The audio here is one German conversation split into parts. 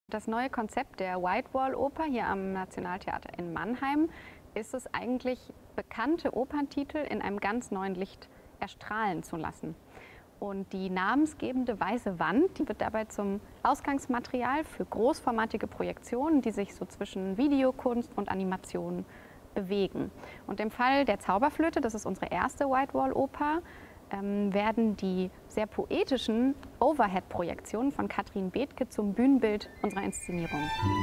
Das neue Konzept der White Wall Oper hier am Nationaltheater in Mannheim ist es eigentlich, bekannte Operntitel in einem ganz neuen Licht erstrahlen zu lassen. Und die namensgebende weiße Wand, die wird dabei zum Ausgangsmaterial für großformatige Projektionen, die sich so zwischen Videokunst und Animation bewegen. Und im Fall der Zauberflöte, das ist unsere erste White Wall Oper, werden die sehr poetischen Overhead-Projektionen von Katrin Bethke zum Bühnenbild unserer Inszenierung.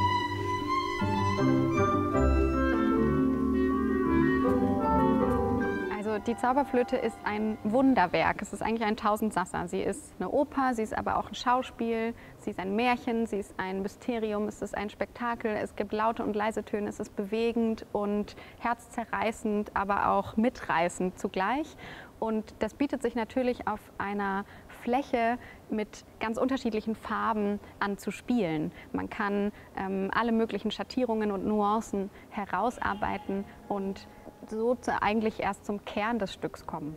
Also die Zauberflöte ist ein Wunderwerk. Es ist eigentlich ein Tausendsasser. Sie ist eine Oper, sie ist aber auch ein Schauspiel, sie ist ein Märchen, sie ist ein Mysterium, es ist ein Spektakel, es gibt laute und leise Töne, es ist bewegend und herzzerreißend, aber auch mitreißend zugleich. Und das bietet sich natürlich auf einer Fläche mit ganz unterschiedlichen Farben an zu spielen. Man kann alle möglichen Schattierungen und Nuancen herausarbeiten und so eigentlich erst zum Kern des Stücks kommen.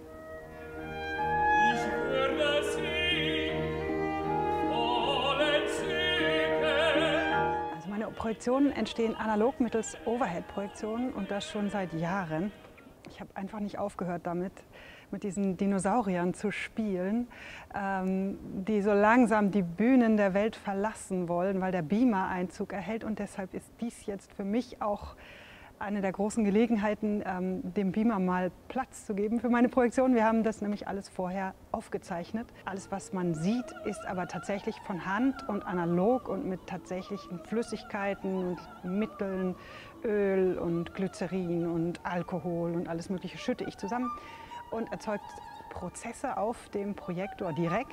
Also meine Projektionen entstehen analog mittels Overhead-Projektionen und das schon seit Jahren. Ich habe einfach nicht aufgehört damit, mit diesen Dinosauriern zu spielen, die so langsam die Bühnen der Welt verlassen wollen, weil der Beamer Einzug erhält. Und deshalb ist dies jetzt für mich auch eine der großen Gelegenheiten, dem Beamer mal Platz zu geben für meine Projektion. Wir haben das nämlich alles vorher aufgezeichnet. Alles, was man sieht, ist aber tatsächlich von Hand und analog und mit tatsächlichen Flüssigkeiten und Mitteln, Öl und Glycerin und Alkohol und alles Mögliche schütte ich zusammen und erzeugt Prozesse auf dem Projektor direkt.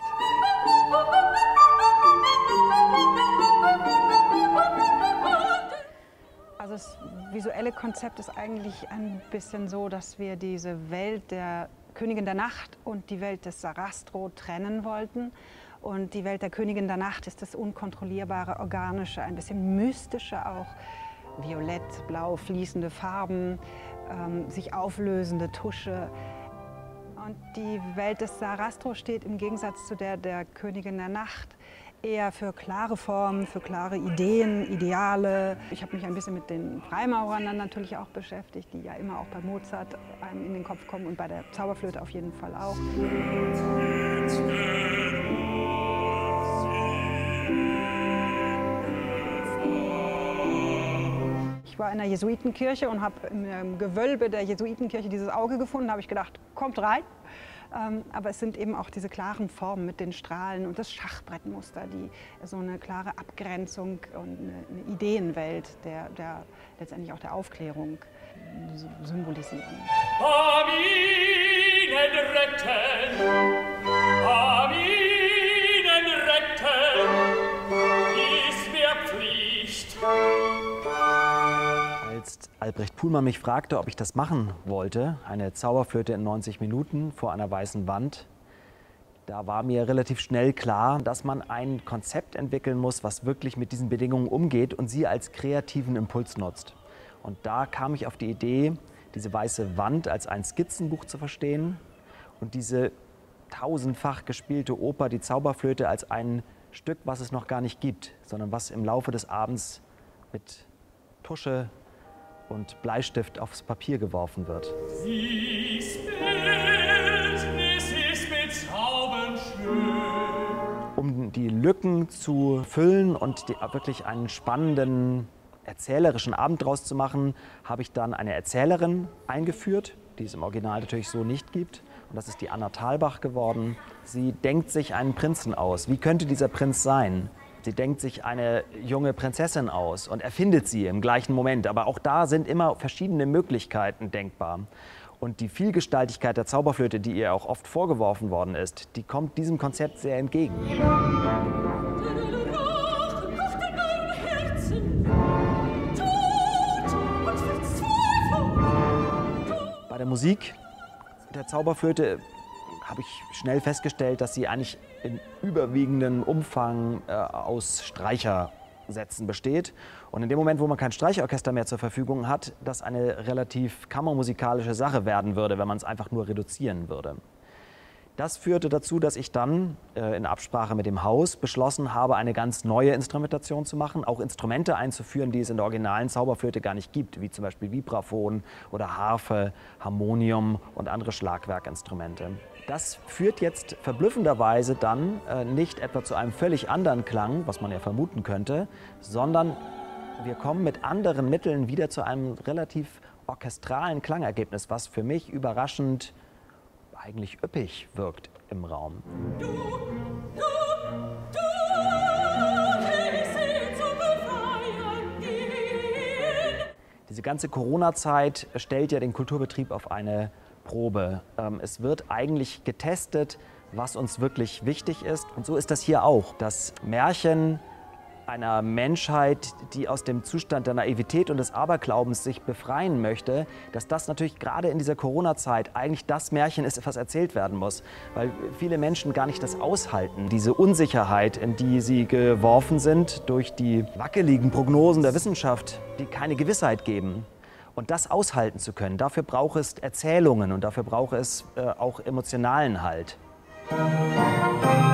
Also das visuelle Konzept ist eigentlich ein bisschen so, dass wir diese Welt der Königin der Nacht und die Welt des Sarastro trennen wollten. Und die Welt der Königin der Nacht ist das unkontrollierbare, organische, ein bisschen mystische auch. Violett, blau, fließende Farben, sich auflösende Tusche. Und die Welt des Sarastro steht im Gegensatz zu der Königin der Nacht eher für klare Formen, für klare Ideen, Ideale. Ich habe mich ein bisschen mit den Freimaurern dann natürlich auch beschäftigt, die ja immer auch bei Mozart einem in den Kopf kommen und bei der Zauberflöte auf jeden Fall auch. Ich war in der Jesuitenkirche und habe im Gewölbe der Jesuitenkirche dieses Auge gefunden. Da habe ich gedacht, kommt rein. Aber es sind eben auch diese klaren Formen mit den Strahlen und das Schachbrettmuster, die so eine klare Abgrenzung und eine Ideenwelt der letztendlich auch der Aufklärung symbolisieren. Aminen retten, Aminen retten, ist mir Pflicht. Als Albrecht Puhlmann mich fragte, ob ich das machen wollte, eine Zauberflöte in 90 Minuten vor einer weißen Wand, da war mir relativ schnell klar, dass man ein Konzept entwickeln muss, was wirklich mit diesen Bedingungen umgeht und sie als kreativen Impuls nutzt. Und da kam ich auf die Idee, diese weiße Wand als ein Skizzenbuch zu verstehen und diese tausendfach gespielte Oper, die Zauberflöte, als ein Stück, was es noch gar nicht gibt, sondern was im Laufe des Abends mit Tusche und Bleistift aufs Papier geworfen wird. Dies Bildnis ist bezaubernd schön. Um die Lücken zu füllen und wirklich einen spannenden, erzählerischen Abend draus zu machen, habe ich dann eine Erzählerin eingeführt, die es im Original natürlich so nicht gibt. Und das ist die Anna Thalbach geworden. Sie denkt sich einen Prinzen aus. Wie könnte dieser Prinz sein? Sie denkt sich eine junge Prinzessin aus und erfindet sie im gleichen Moment. Aber auch da sind immer verschiedene Möglichkeiten denkbar. Und die Vielgestaltigkeit der Zauberflöte, die ihr auch oft vorgeworfen worden ist, die kommt diesem Konzept sehr entgegen. Bei der Musik der Zauberflöte habe ich schnell festgestellt, dass sie eigentlich in überwiegendem Umfang aus Streichersätzen besteht. Und in dem Moment, wo man kein Streicherorchester mehr zur Verfügung hat, das eine relativ kammermusikalische Sache werden würde, wenn man es einfach nur reduzieren würde. Das führte dazu, dass ich dann in Absprache mit dem Haus beschlossen habe, eine ganz neue Instrumentation zu machen, auch Instrumente einzuführen, die es in der originalen Zauberflöte gar nicht gibt, wie zum Beispiel Vibraphon oder Harfe, Harmonium und andere Schlagwerkinstrumente. Das führt jetzt verblüffenderweise dann nicht etwa zu einem völlig anderen Klang, was man ja vermuten könnte, sondern wir kommen mit anderen Mitteln wieder zu einem relativ orchestralen Klangergebnis, was für mich überraschend eigentlich üppig wirkt im Raum. Diese ganze Corona-Zeit stellt ja den Kulturbetrieb auf eine Probe. Es wird eigentlich getestet, was uns wirklich wichtig ist. Und so ist das hier auch. Das Märchen einer Menschheit, die aus dem Zustand der Naivität und des Aberglaubens sich befreien möchte, dass das natürlich gerade in dieser Corona-Zeit eigentlich das Märchen ist, was erzählt werden muss. Weil viele Menschen gar nicht das aushalten, diese Unsicherheit, in die sie geworfen sind durch die wackeligen Prognosen der Wissenschaft, die keine Gewissheit geben. Und das aushalten zu können, dafür braucht es Erzählungen und dafür braucht es auch emotionalen Halt.